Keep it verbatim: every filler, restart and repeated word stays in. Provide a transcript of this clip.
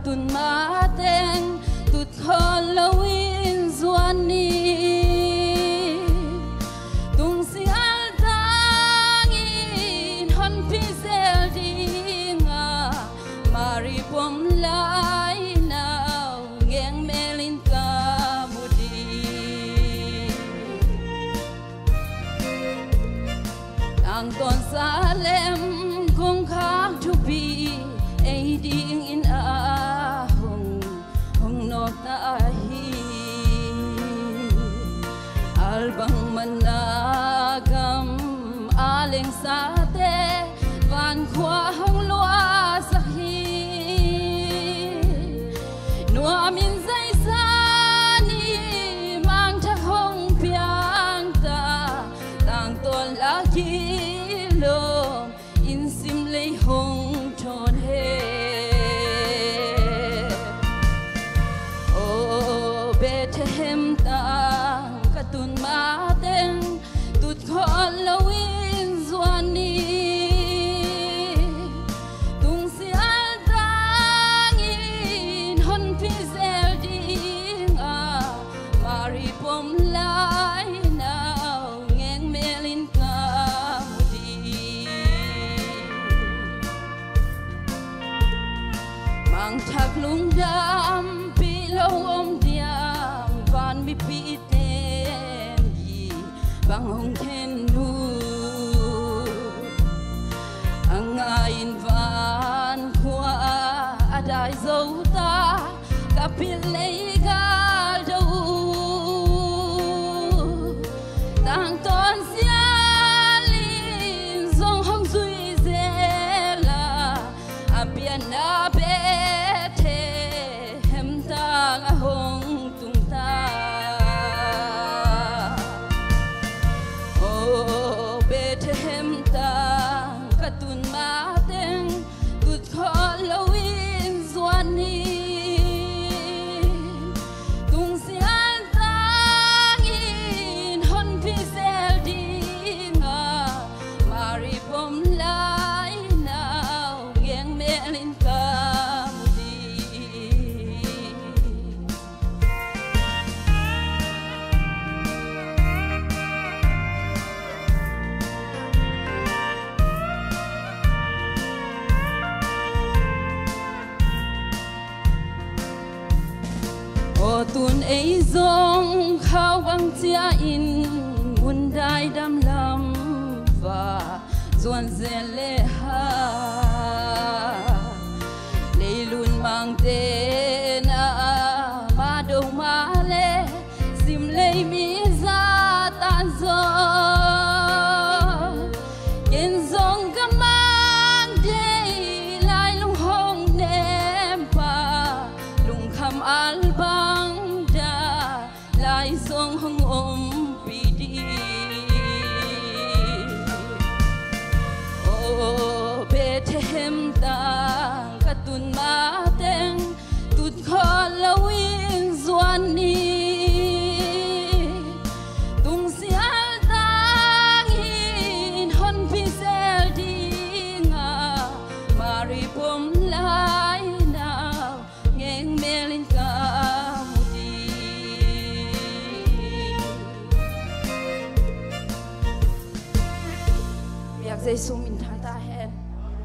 katun mateng tut kholawin zuani tung si altangin hon pisel dinga mari pom lai now ngeng melin kamudi ang ton salem kung khang to be aiding in a hong hong not na ahi albang managam aling sate van khwa hong lua sahi nua min zai sani mang tha hong piang ta tang ton la ki lom in sim lei hong ton he oh Bethlehem tang katun mateng tut kholawin zuani tung si altangin hon pisel dinga mari pom lai now ngeng melin kamudi mang thak lung dam pi lo om diam van mi pi ten yi bang hong ten nu ang ain van khwa adai zo ta kapil lei gal do tang ton sialin zong hong zui zela apian na Bethlehem tang a hong tung ta oh Bethlehem tang katun mateng tut kholawin zuani tung si altangin hon pisel dinga mari pom lai now ngeng melin kamudi o tun ei zong khao wang chia in mun dai dam lam va zuan zele ha leilun mang te na ma do ma le sim lei mi za tan zo ken zong kamang dei lai lung hong nem pa lung kham albang da lai zong hong om pi di oh Bethlehem tang katun mateng tut kholawin zuani tung si altangin hon pisel dinga mari pom lai now ngeng melin kamudi biak zai sum